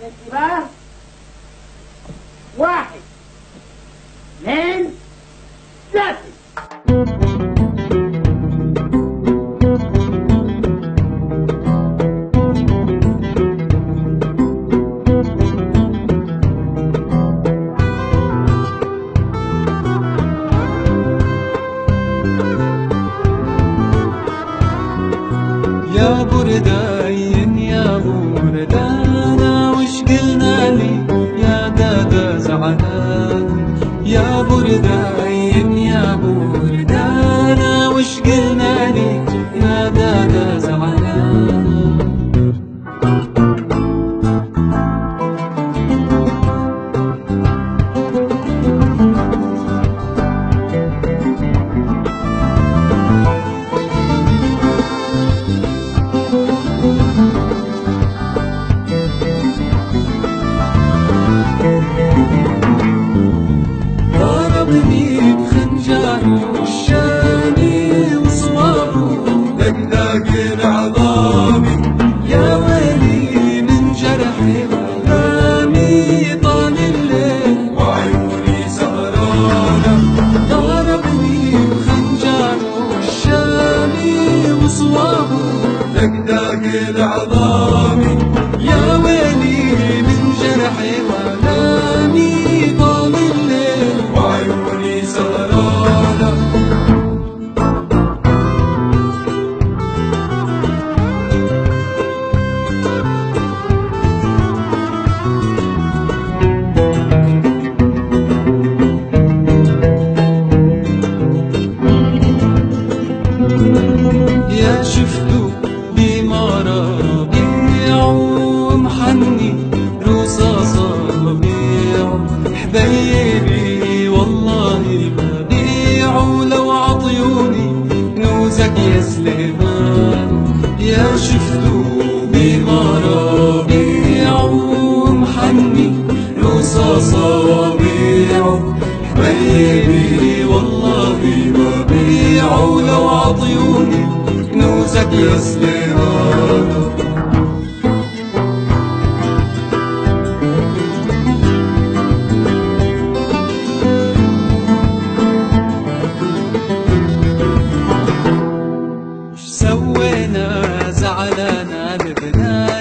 الانتباه. 1 2 3. يا برداين يا بردانا وش قلنا لي يا دادا زعلان. يا برداين يا بردانا وش قلنا لي يا دادا زعلان. ضربني بخنجره الشامي وصوابه دقدق عظامي. يا ويلي من جرحي وآلامي طال الليل وعيوني سهرانة. ضربني بخنجره الشامي وصوابه دقدق عظامي. يا ويلي من جرحي وآلامي طال الليل وعيوني سهرانة. يا شفتو بمرة بيع ومحني رصاصة بيع. حبايبي والله ببيعوا لو عطيوني نوزك يا سليمان. يا شفتو بمرة بيع ومحني رصاصة بيع. حبايبي والله ببيعوا لو عطيوني نوزك يا سليمان. وش سوينا زعلنا لبنان